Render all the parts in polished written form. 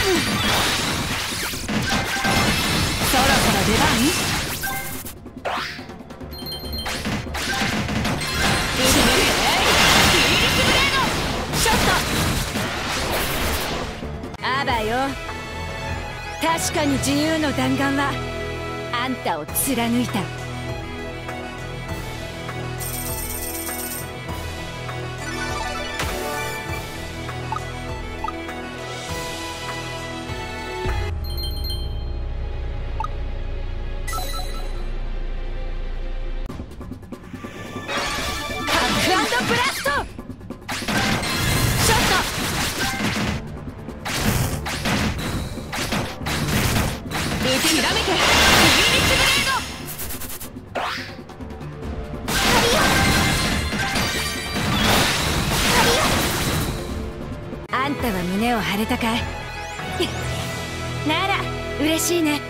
そろそろ出番？あばよ、確かに自由の弾丸はあんたを貫いた。ブラスト！ショット！ひらめけ！フィニッシュブレード！あんたは胸を張れたかい？なら嬉しいね。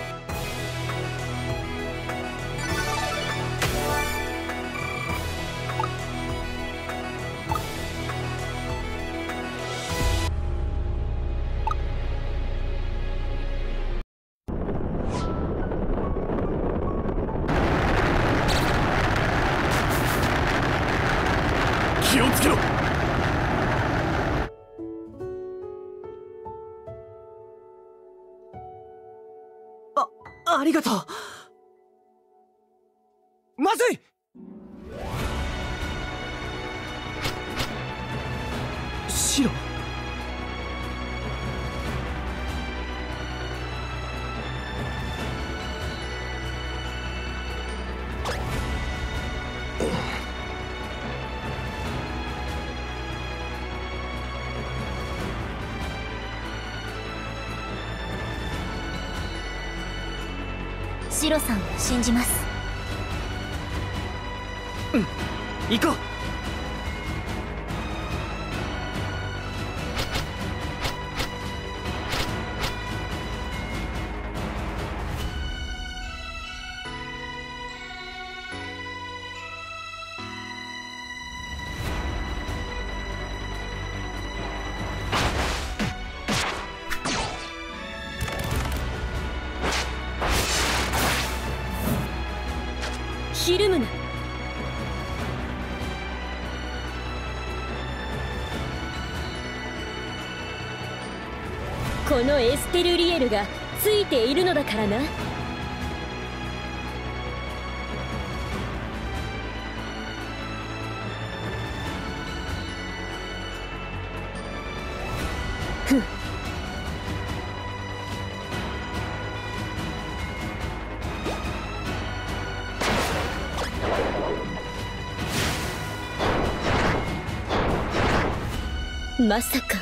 気をつけろ。ありがとう。まずい。白。 シロさんを信じます。 うん、行こう。 ひるむな。このエステルリエルがついているのだからな。ふん。まさか。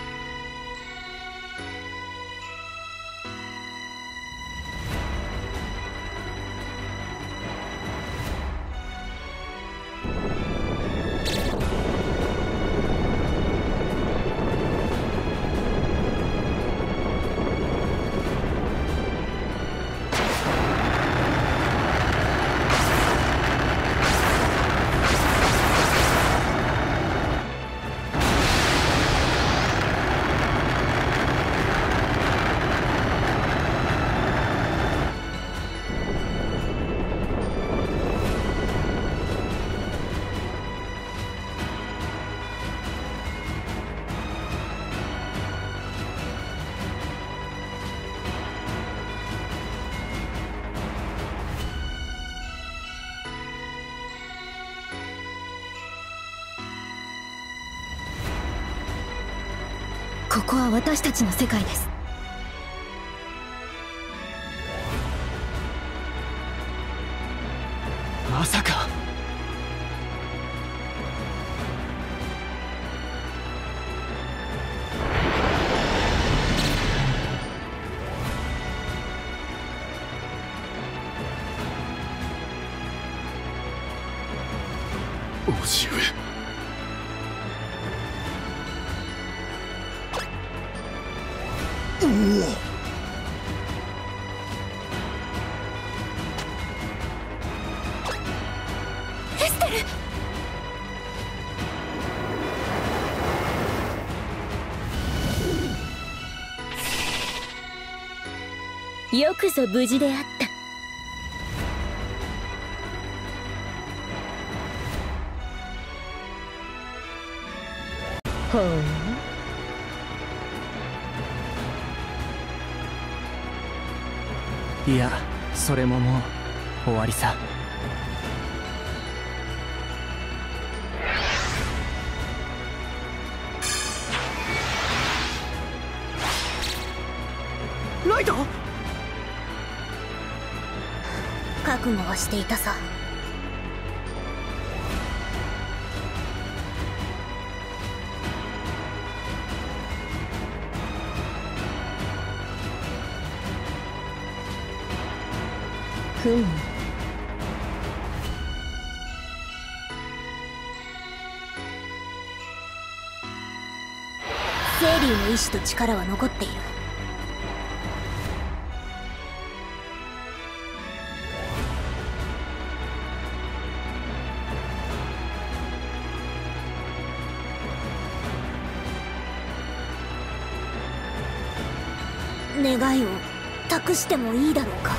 ここは私たちの世界です。 まさか。叔父上。 エステル。 よくぞ無事であった。ほう。 いや、それももう終わりさ。ライト？ 覚悟はしていたさ。 ふむ。 セイリーの意志と力は残っている。願いを託してもいいだろうか。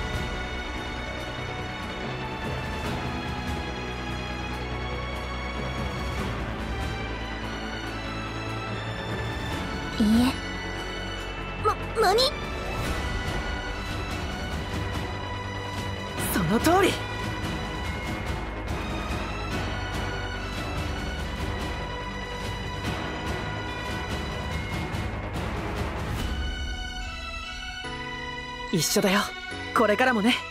いいえ。何？ その通り。一緒だよ、これからもね。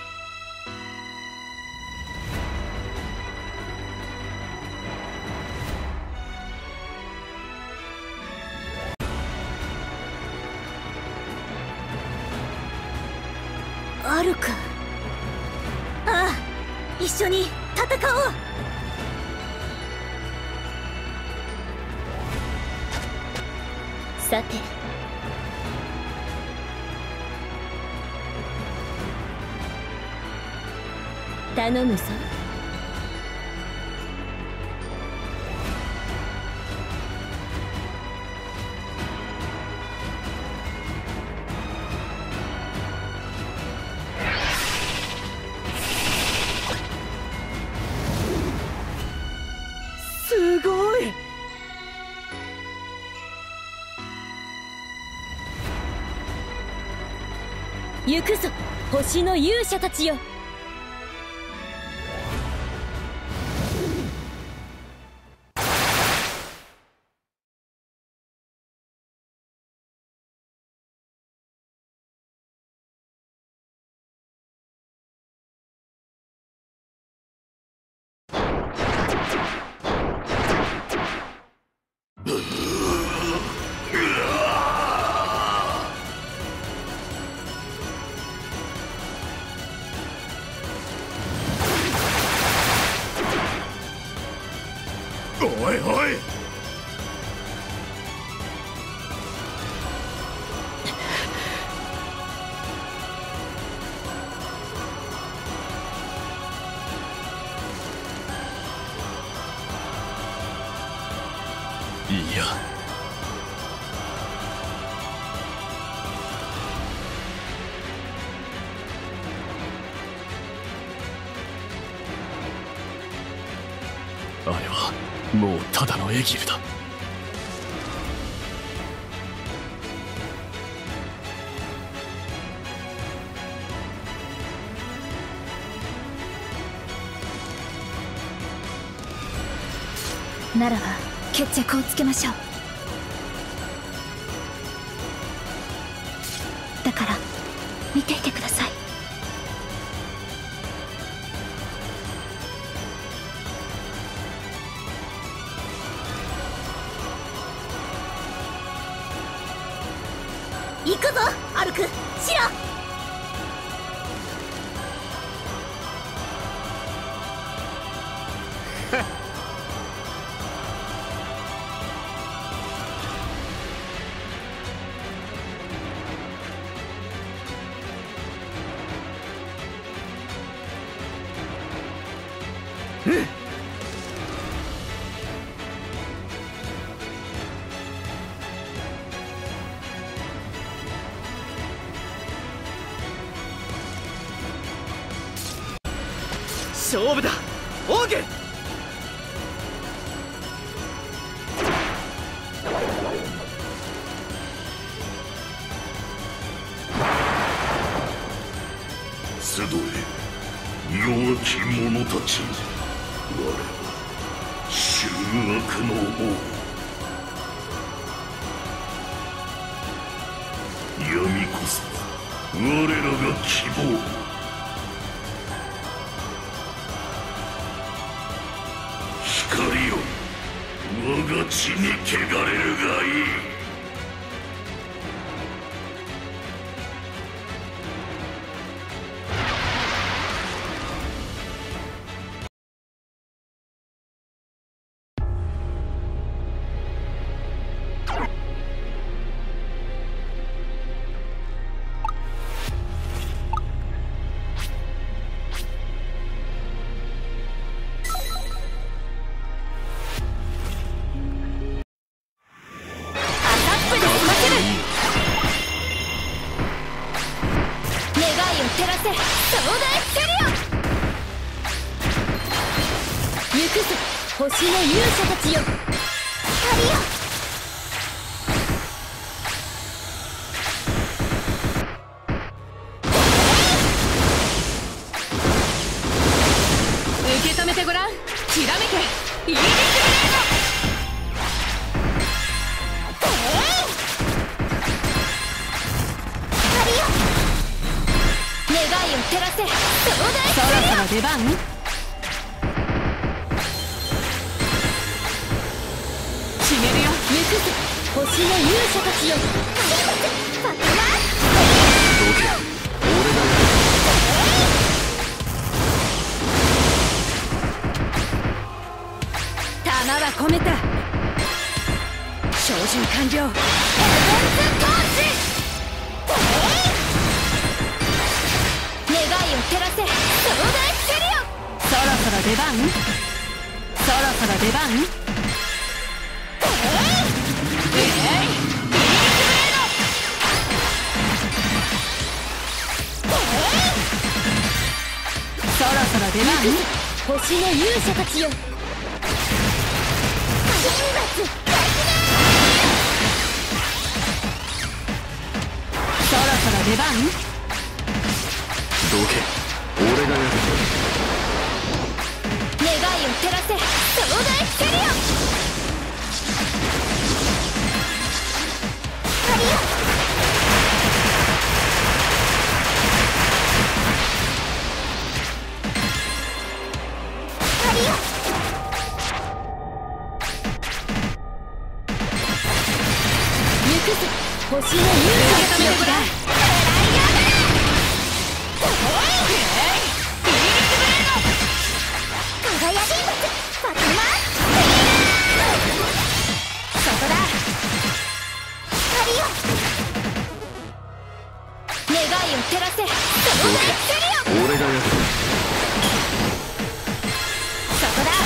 アルク。ああ、一緒に戦おう。 さて、頼むぞ。 すごい。 行くぞ、星の勇者たちよ。 おいおい。いや、あれはもうただのエギルだ。 ならば決着をつけましょう。だから見ていてください。行くぞアルク、シラ。 勝負だオーグ。 集え弱き者たち、我は醜悪の王。闇こそ我らが希望。光よ、我が血に汚れるがいい。 照らせ東大セリオ。行くぞ星の勇者たちよ。光よ。受け止めてごらん。きらめけイーリングブレード。照らせ東大そろそろ出番。決めるよ。行くぞ星の勇者たちよ。 どけ、俺が弾は込めた。照準完了。エレンツトーチ。照らせ東大セリオ。そろそろ出番。そろそろ出番。そろそろ出番。星の勇者たちよ。そろそろ出番。 どけ、俺がやる。 願いを照らせ東大セリオ。光よ。光よ。行くぞ星の勇者たちよ。照らせ東大セリオ。 俺がやる。 そこだ。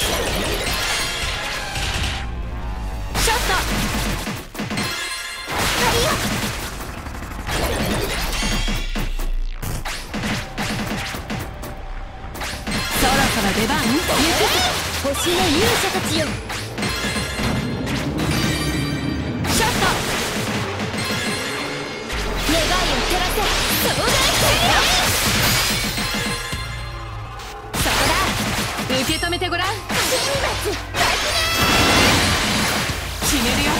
ショット。光よ。そろそろ出番。行くぞ星の勇者たちよ。ショット。願いを照らせ東大セリオ。そこだ。受け止めてごらん。決めるよ。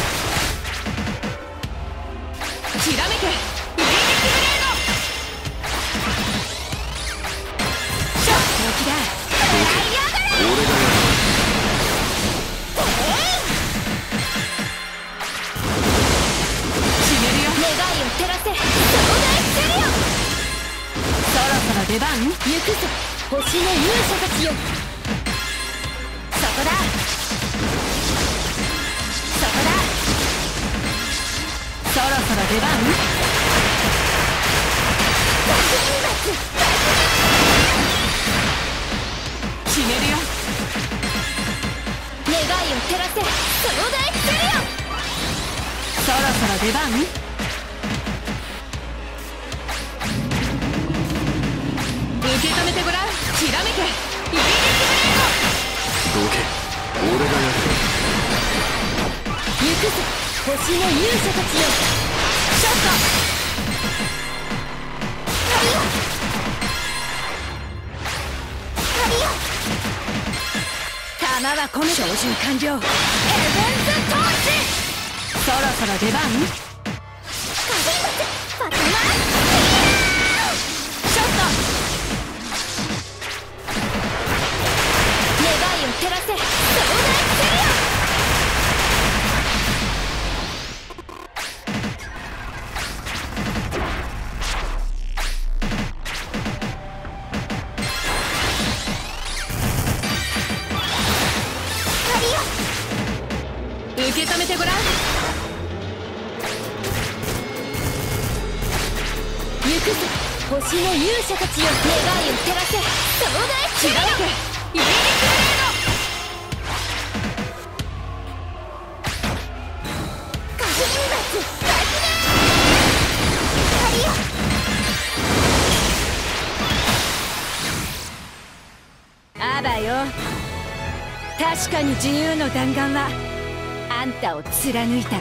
きらめけイーリングブレード。ショットの気だ。 俺がやる。 決めるよ。願いを照らせ東大セリオ。そろそろ出番。行くぞ星の勇者たちよ。そこだ。そこだ。そろそろ出番。決めるよ。願いを照らせ東大セリオ。そろそろ出番。受け止めてごらん。きらめけどけ、俺がやる。 行くぞ星の勇者たちよ。ショット。 弾は込め照準完了。ヘブンズトーチ。そろそろ出番。 ファトマンショット。願いを照らせ。壮大セリオ。受け止めてごらん。 行くぞ星の勇者たちよ。 願いを照らせ。壮大セリオ。イーリクレー火神罰大記念。 あばよ。確かに自由の弾丸はあんたを貫いた。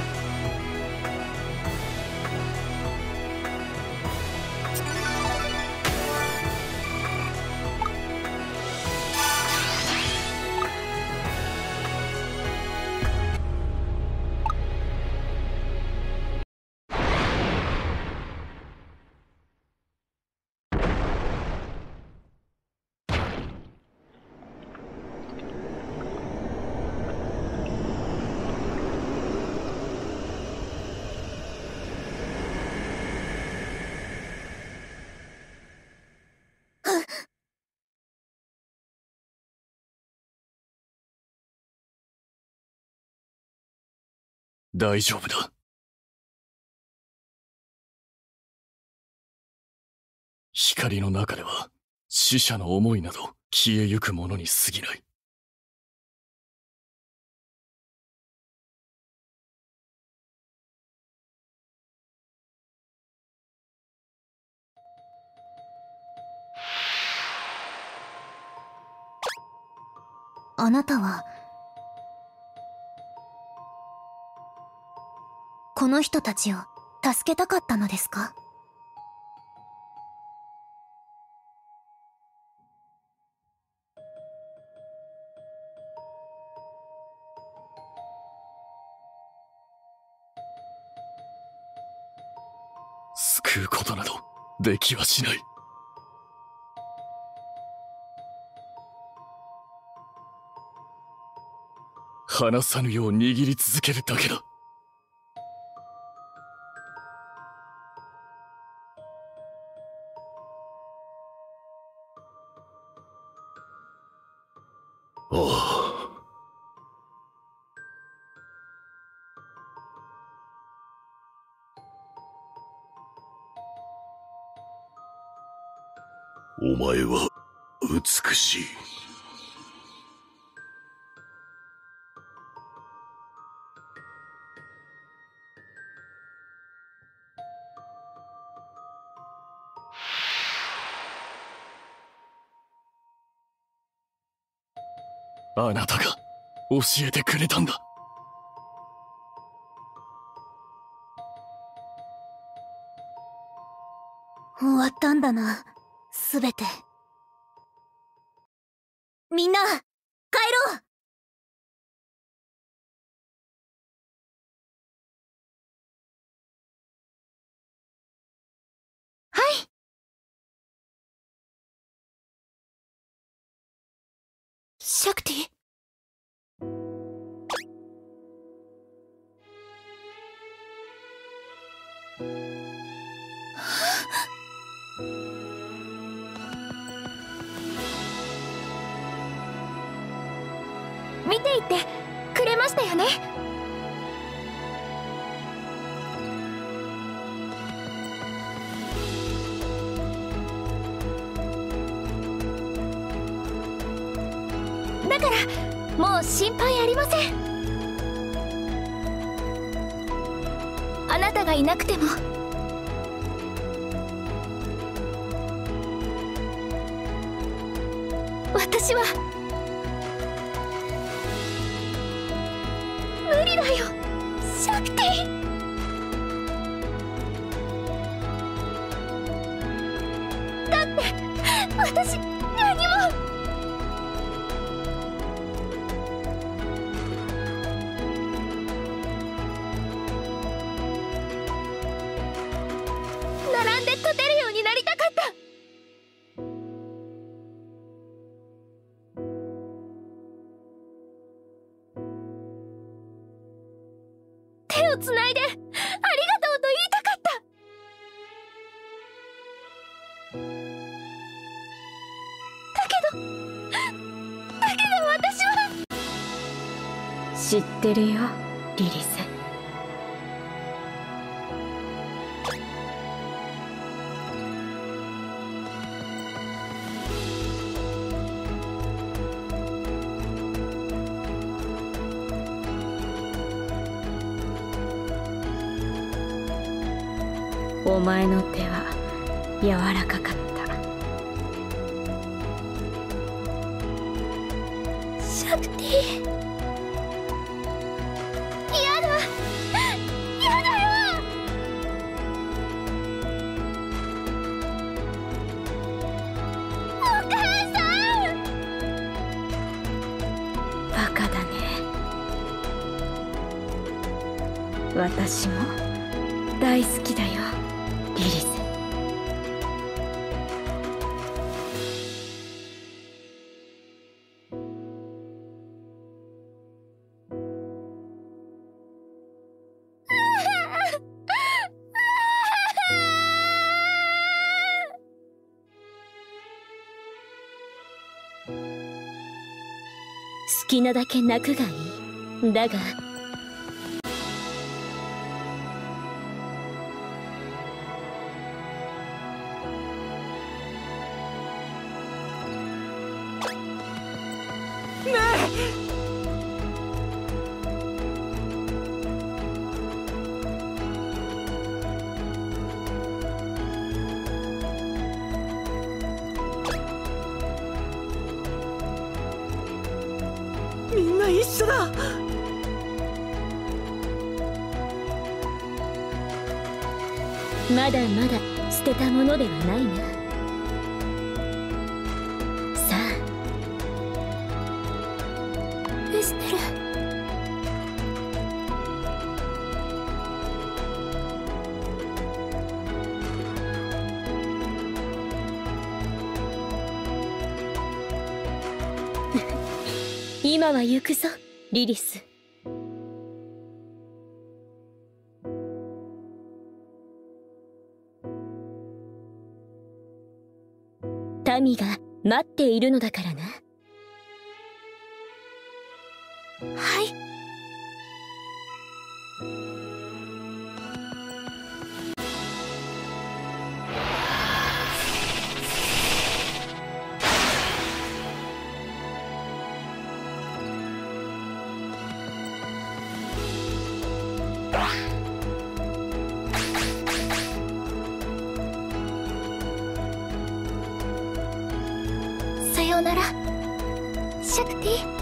大丈夫だ。光の中では死者の思いなど消えゆくものに過ぎない。 あなたはこの人たちを助けたかったのですか？ 救うことなどできはしない。離さぬよう握り続けるだけだ。ああ。 お前は美しい。 あなたが教えてくれたんだ。 終わったんだな、すべて。みんな、帰ろう。はい。シャクティ？見ていってくれましたよね。だからもう心配ありません。あなたがいなくても私は理だよシャクティ。だって私何も。並んで立てるようになりたかった。手をつないでありがとうと言いたかった。だけど私は。 知ってるよリリス。お前の手は柔らかかった。 シャクティ。やだやだよ。お母さん。 バカだね。私も大好きだよリリス。 好きなだけ泣くがいい。だがみんな一緒だ。 まだまだ捨てたものではないな。さあエステル。 今は行くぞリリス。民が待っているのだからな。 はい。さようならシャクティ。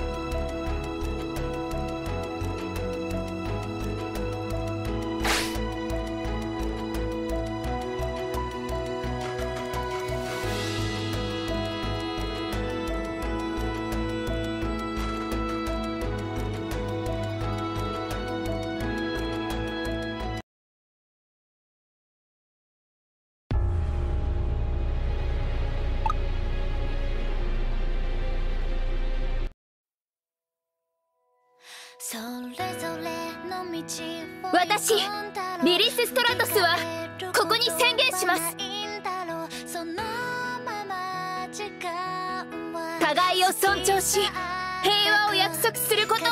私リリス・ストラトスはここに宣言します。互いを尊重し平和を約束することを。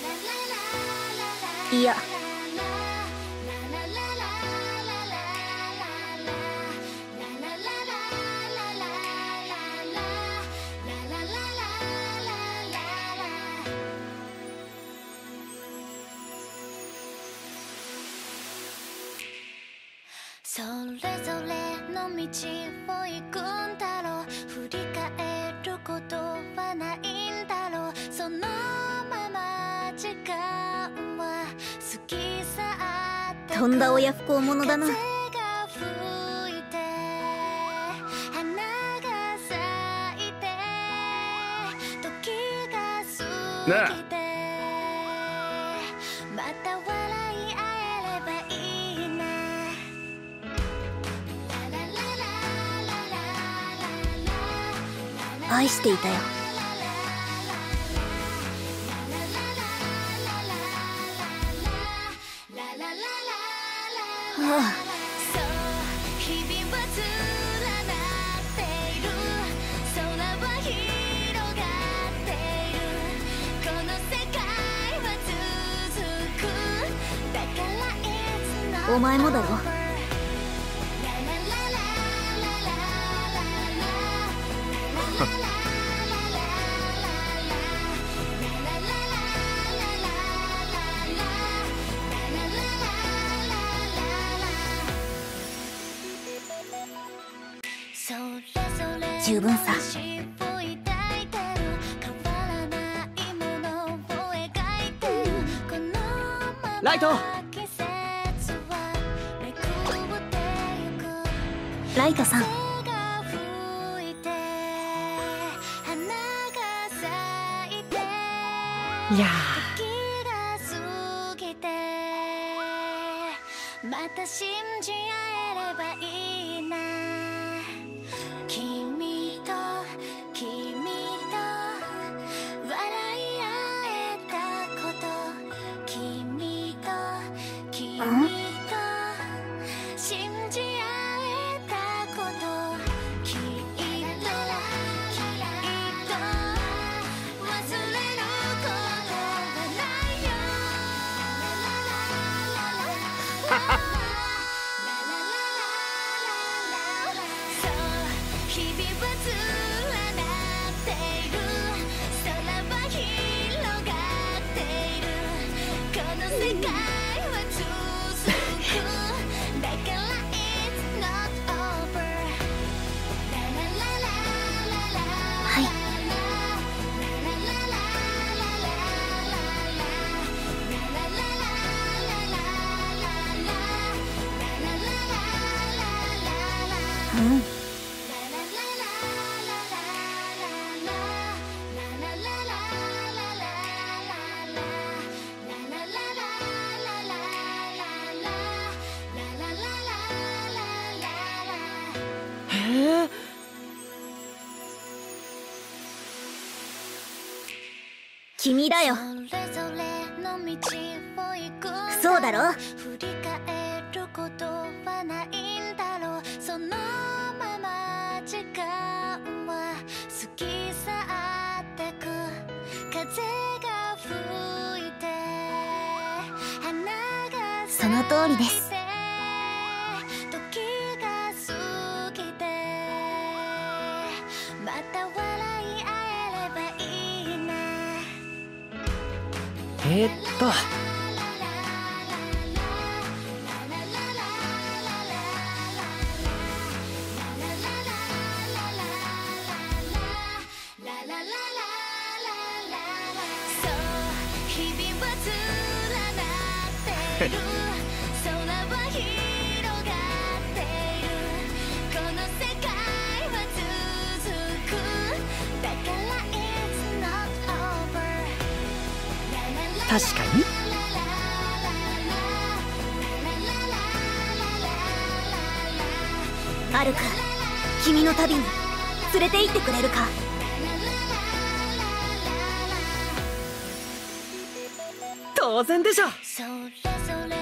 ラララララいや、 それぞれの道を行くんだろう。振り返ることはないんだろう。そのまま時間は過ぎ去ってく。 とんだ親不孝者だな。 風が吹いて花が咲いて時が過ぎてまた笑い合えればいいな。 愛していたよ。はあ、 そう日々は連なっている。空は広がっている。この世界は続く。だからいつのお前もだろ。十分さ。 ライト。 ライトさん。 いやまた信じ合えればいいな。君と笑い合えたこと、君と信じ合えたこと、きっと忘れることはないよ。日々は連なっている。空は広がっている。この世界は続く。だから It's not over。 はい。うん。 へえ。 君だよ。そうだろ。 振り返ることはないんだろう。そのまま時間は過ぎ去ってく。風が吹いて花がその通りです。 時が過ぎてまた笑い合えればいいな。そう日々は連なっている。空は広がっている。この世界は続く。だから It's not over。 確かに。 アルク、君の旅に連れて行ってくれるか。 当然でしょ。 それぞれ